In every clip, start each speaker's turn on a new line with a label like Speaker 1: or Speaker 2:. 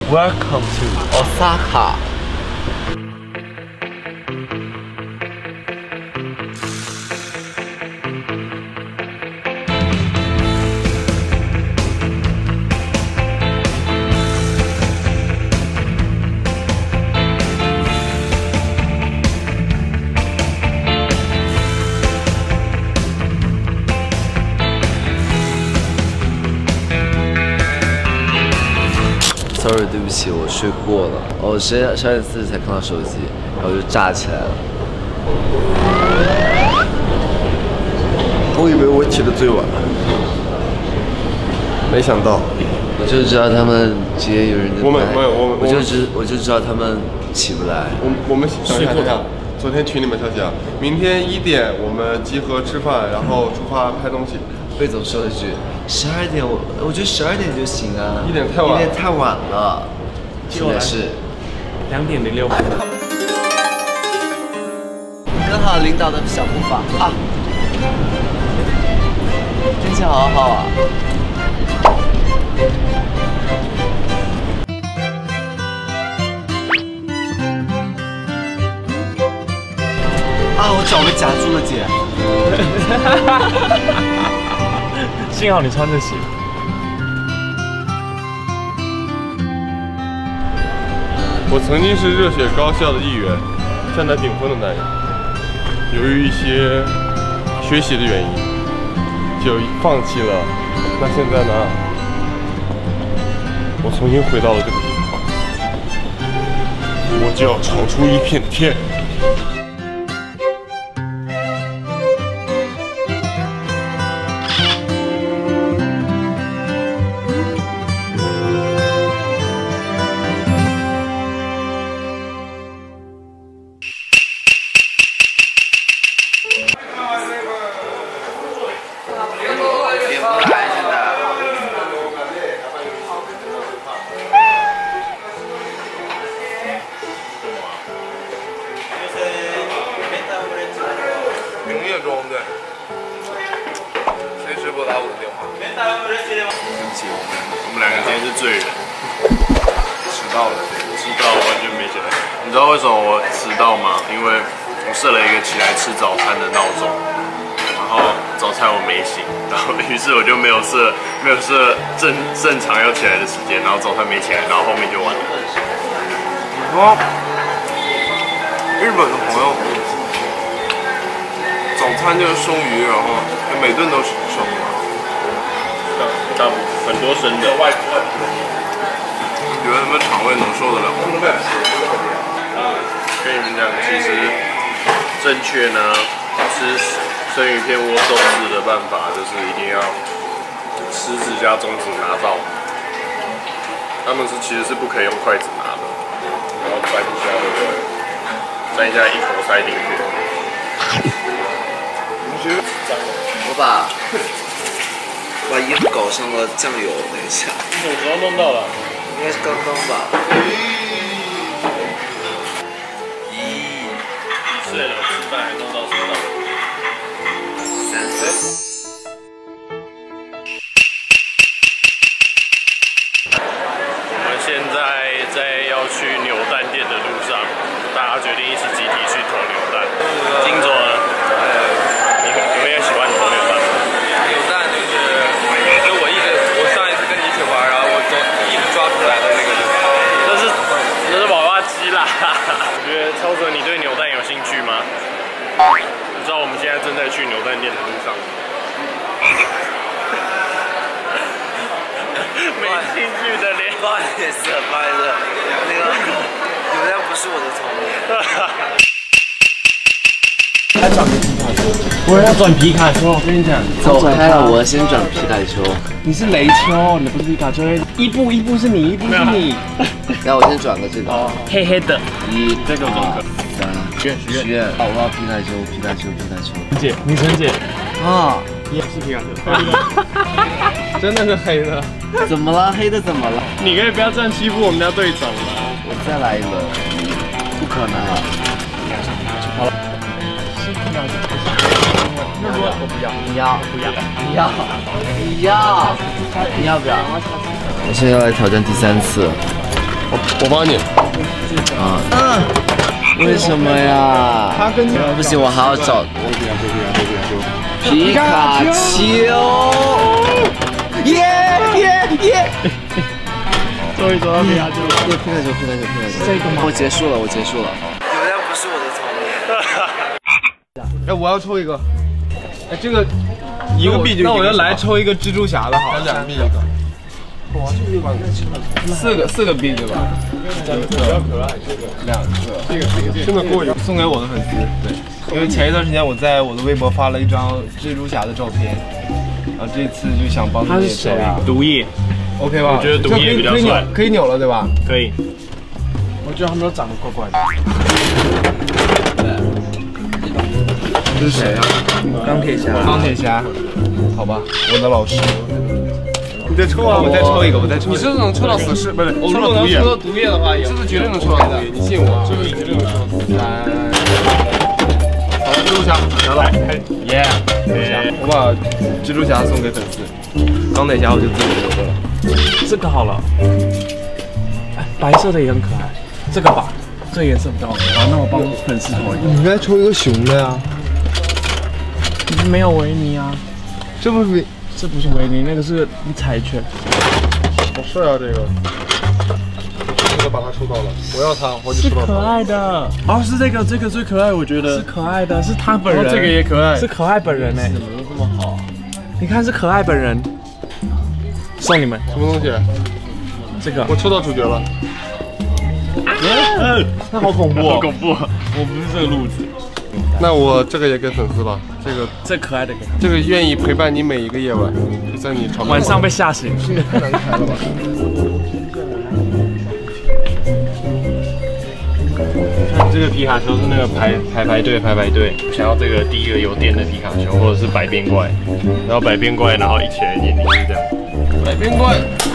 Speaker 1: Welcome to Osaka. ，sorry， 对不起，我睡过了。我12:40才看到手机，然后就炸起来了。
Speaker 2: 我以为我起得最晚，没想到。
Speaker 1: 我就知道他们今天有人在拍，我就知道他们起不来。
Speaker 2: 我们睡过了。昨天群里面消息啊，明天1点我们集合吃饭，然后出发拍东西。
Speaker 1: 魏总说了一句：“12点，我觉得12点就行啊。
Speaker 2: 1点太晚，1
Speaker 1: 点太晚了。”现在是
Speaker 3: 2点06分。
Speaker 1: 跟好领导的小步伐啊！天气好好啊！啊，我脚被夹住了，姐。
Speaker 3: 幸好你穿着鞋。
Speaker 2: 我曾经是热血高校的一员，站在顶峰的那人，由于一些学习的原因，就放弃了。那现在呢？我重新回到了这个地方，我就要闯出一片天。对，随时拨打我的电话。对不起，我们2个今天是罪人，迟到了，迟到完全没起来。你知道为什么我迟到吗？因为我设了一个起来吃早餐的闹钟，然后早餐我没醒，然后于是我就没有设正常要起来的时间，然后早餐没起来，然后后面就完了。你说日本的朋友？早餐就是生鱼，然后每顿都是生的，很多生的。觉得他们肠胃能受得了吗？跟你们讲，其实正确呢吃生鱼片握寿司的办法，就是一定要食指加中指拿到。他们其实是不可以用筷子拿的，然后沾一下那个，沾一下一口塞进去。
Speaker 1: 我把衣服搞上了酱油，等一下。
Speaker 3: 你什么时候弄到了？
Speaker 1: 应该是刚刚吧。
Speaker 3: 睡了，吃饭还弄到什么
Speaker 1: ？3岁。
Speaker 3: 我们现在要去扭蛋店的路上，大家决定一起集体去投扭蛋。金卓呢？有没有喜欢投扭蛋？
Speaker 4: 扭蛋就是我上一次跟你一起玩，然后我一直抓出来的那个。
Speaker 3: 那是娃娃机啦。我觉得超哥，你对扭蛋有兴趣吗？你知道我们现在正在去扭蛋店的路上。没兴趣的脸。
Speaker 1: 不好意思，那个扭蛋不是我的童年。
Speaker 3: 他转皮卡丘，我要转皮卡丘。我跟你讲，
Speaker 1: 走开了，我先转皮卡丘。
Speaker 3: 你是雷丘，你不是皮卡丘。一步是你，一步是你。
Speaker 1: 那我先转个这个。哦，
Speaker 3: 黑黑的。这个中可。
Speaker 1: 许愿。好，我要皮卡丘。
Speaker 3: 姐，女神姐。
Speaker 1: 啊，
Speaker 3: 也是皮卡丘。真的是黑的。
Speaker 1: 怎么了？黑的怎么了？
Speaker 3: 你可以不要这样欺负我们家队长吗？
Speaker 1: 我再来一轮。不可能了。
Speaker 3: 好了。我不要，
Speaker 1: 你要不要？我现在要来挑战第3次。
Speaker 2: 我帮你。
Speaker 1: 啊。为什么呀？
Speaker 5: 他跟
Speaker 1: 不行，我还要找皮卡丘。耶！
Speaker 5: 终于找到皮卡丘了。
Speaker 1: 皮卡丘。
Speaker 5: 这个吗？
Speaker 1: 我结束了。流量不是我的错。
Speaker 5: 哎，我要抽一个。哎，这个一个币就。那我就来抽一个蜘蛛侠的好。2币一个。哇，这个4个币对吧？比较可爱，这个2个，这个过瘾，送给我的粉丝。对，因为前一段时间我在我的微博发了一张蜘蛛侠的照片，然后这次就想帮他也抽一个。
Speaker 3: 毒液
Speaker 5: ，OK 吧？
Speaker 3: 我觉得毒液比较帅，
Speaker 5: 可以扭了对吧？
Speaker 3: 可以。
Speaker 5: 我觉得他们都长得怪怪的。这是谁啊？钢铁侠。好吧，我的老师。你再抽啊！我再抽一个。你是能抽到死尸，不是？如果能抽到毒液的话，这是绝对能抽到毒液，你信我。这个绝对能抽到毒液。来，好，蜘蛛侠拿到，耶！我把蜘蛛侠送给粉丝，钢铁侠我就自己留着了。
Speaker 6: 这个好了，哎，白色的也很可爱，这个吧，这个颜色比较好。好，那我帮粉丝投一个。
Speaker 5: 你应该抽一个熊的呀。
Speaker 6: 没有维尼啊，
Speaker 5: 这不是？
Speaker 6: 这不是维尼，那个是柴犬。
Speaker 5: 好帅啊！这个把它抽到了，我要它，我就抽到它。
Speaker 6: 是可爱的。哦，是这个最可爱，我觉得。是可爱的，是他本人。
Speaker 5: 这个也可爱，
Speaker 6: 是可爱本人哎。
Speaker 1: 怎么都这么好？
Speaker 6: 你看是可爱本人。送你们。
Speaker 5: 什么东西？
Speaker 6: 这个。
Speaker 5: 我抽到主角了。
Speaker 6: 那好恐怖。
Speaker 3: 好恐怖！我不是这个路子。
Speaker 5: 那我这个也给粉丝吧，
Speaker 6: 这可爱的给他，
Speaker 5: 这个愿意陪伴你每一个夜晚，就在你床
Speaker 6: 晚上被吓醒。
Speaker 5: 这个太难开了吧？
Speaker 3: 看这个皮卡丘是那个排队，想要这个第一个有电的皮卡丘，或者是百变怪，然后百变怪，然后一起来念你是这样。
Speaker 5: 百变怪。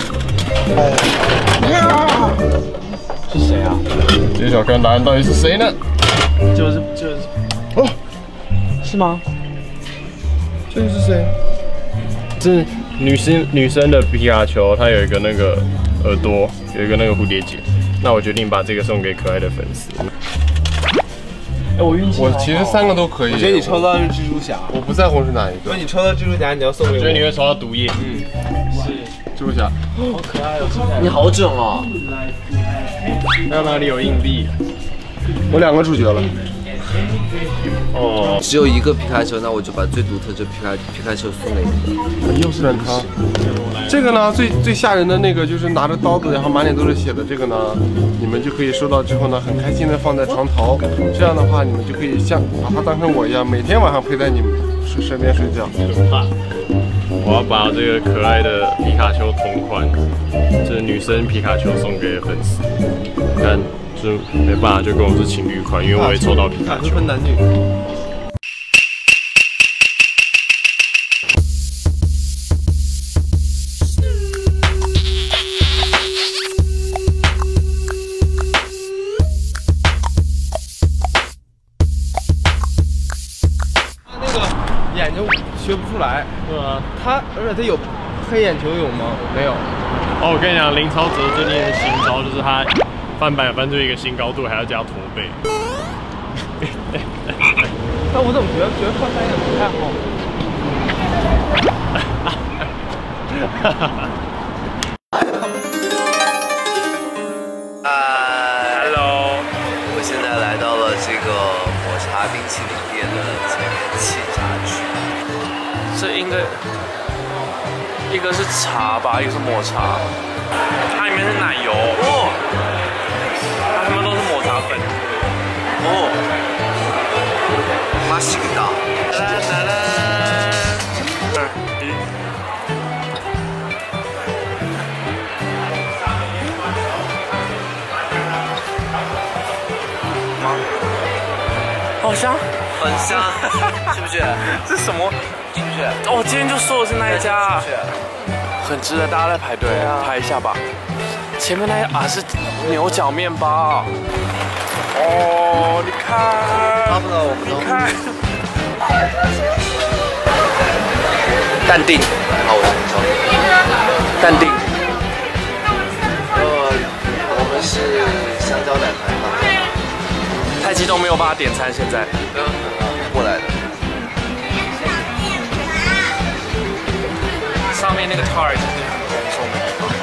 Speaker 6: 是谁啊？
Speaker 5: 揭晓看答案到底是谁呢？
Speaker 6: 就是
Speaker 5: 哦，
Speaker 6: 是吗？
Speaker 5: 这个是谁？
Speaker 3: 这是女生的皮卡丘，它有一个那个耳朵，有一个那个蝴蝶结。那我决定把这个送给可爱的粉丝。
Speaker 6: 哎，我运气。
Speaker 5: 我其实3个都可以。我觉得你抽到的是蜘蛛侠，我不在乎是哪一个。那你抽到蜘蛛侠，你要送给我。
Speaker 3: 我觉得你会抽到毒液。
Speaker 6: 是
Speaker 5: 蜘蛛侠。
Speaker 6: 好可爱哦！
Speaker 1: 你好整哦。
Speaker 3: 还有哪里有硬币？
Speaker 5: 我2个主角了。
Speaker 3: 哦，
Speaker 1: 只有一个皮卡丘，那我就把最独特这皮卡丘送给你。
Speaker 5: 又是他。这个呢，最吓人的那个就是拿着刀子，然后满脸都是血的。这个呢，你们就可以收到之后呢，很开心的放在床头。这样的话，你们就可以像把它当成我一样，每天晚上陪在你们身边睡觉。
Speaker 3: 可怕！我要把这个可爱的皮卡丘同款，这女生皮卡丘送给粉丝。看，就没办法，就跟我是情侣款，因为我也抽到皮卡丘。
Speaker 5: 分男女。眼睛学不出来，
Speaker 3: 对啊，
Speaker 5: 而且他有黑眼球有吗？没有。
Speaker 3: 哦，我跟你讲，林超哲最近的新招就是他翻版翻出一个新高度，还要加驼背。
Speaker 5: 但我怎么觉得靠3眼不太好？
Speaker 3: Hello，
Speaker 1: 我现在来到了这个抹茶冰淇淋店的前面气炸区。
Speaker 6: 这应该一个是茶吧，一个是抹茶，它里面是奶油哦，它们都是抹茶粉
Speaker 1: 哦，맛있다。
Speaker 6: 好香，
Speaker 1: 很香，是不是？
Speaker 6: 这是什么？
Speaker 1: 是不是？
Speaker 6: 哦，我今天就说的是那一家，很值得大家来排队拍一下吧。前面那是牛角面包。哦，你看，
Speaker 1: 差不多，我们
Speaker 6: 你看，
Speaker 1: 淡定，好，我先说，淡定。我们是是香蕉奶排吧。
Speaker 6: 太激动没有办法点餐，现在
Speaker 1: 过来的。
Speaker 6: 上面那个 tart 就是很红送的地方。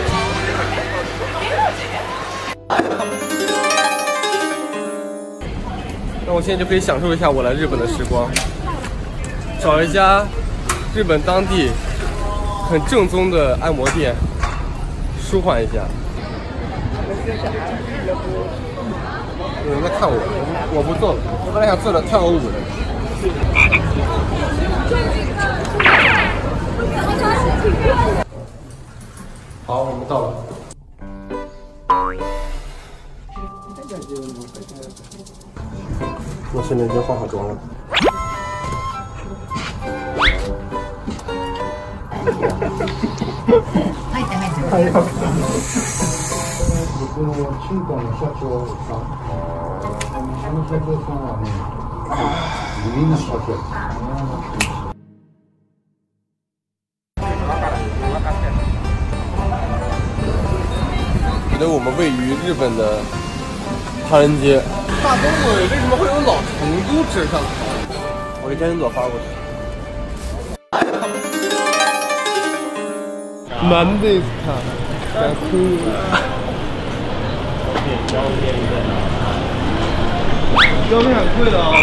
Speaker 5: 那我现在就可以享受一下我来日本的时光，找一家日本当地很正宗的按摩店，舒缓一下。有人在看我不做了，我本来想坐着跳个舞的。好，我们到了。我现在已经化好妆了。
Speaker 7: 僕の中華の社長さん、その社長さんはね、みんな社長。
Speaker 5: 觉得我们位于日本的唐人街。大东北为什么会有老成都吃上头？我给天津佐发过去。难的看，该哭了。胶片很贵的啊！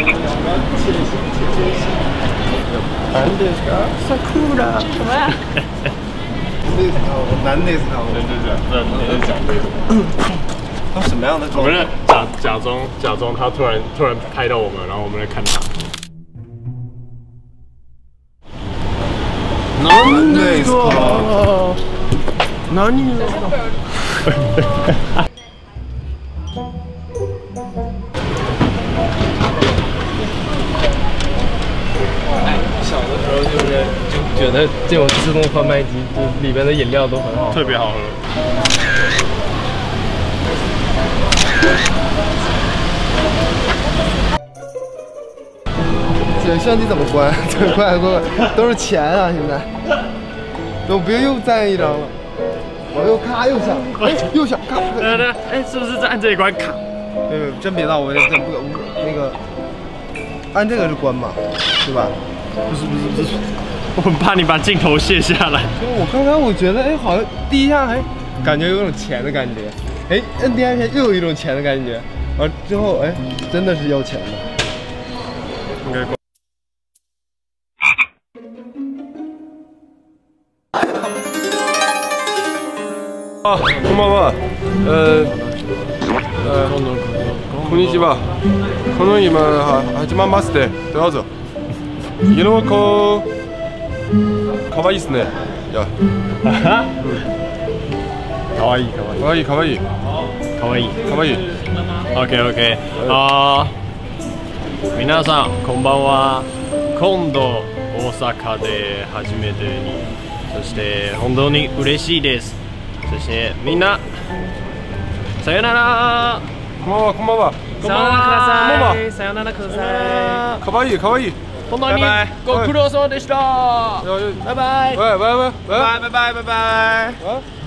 Speaker 5: 难的看，太酷了！什么呀？难的看，对，讲对的。他什么样的状态？
Speaker 3: 我们假装他突然拍到我们，然后我们来看他。
Speaker 5: なんですか？何？小的时候就觉得这种自动贩卖机就里边的饮料都很好，
Speaker 3: 特别好喝。
Speaker 5: 这相机怎么关？快，都是钱啊！现在，我不用又再一张了。我又咔又想，又想咔。
Speaker 3: 哎，是不是在按这一关卡？
Speaker 5: 对，真别闹，我真不那个，按这个是关嘛，对吧？
Speaker 3: 不是，我很怕你把镜头卸下来。
Speaker 5: 我刚刚我觉得，哎，好像第一下还感觉有种钱的感觉，哎，摁第二下又有一种钱的感觉，完之后，哎，真的是要钱的。应该关。あ、こんばんは。こんにちは。この今始まりますね。どうぞ。家の子、可愛いですね。いや。
Speaker 3: かわいい。OK。皆さんこんばんは。今度大阪で初めてに、そして本当に嬉しいです。そしてみんなさよなら。
Speaker 5: こんばんは。
Speaker 3: さよならください。
Speaker 5: 可愛い。
Speaker 3: 本当にご苦労様でした。バイバイ。
Speaker 5: 拜拜。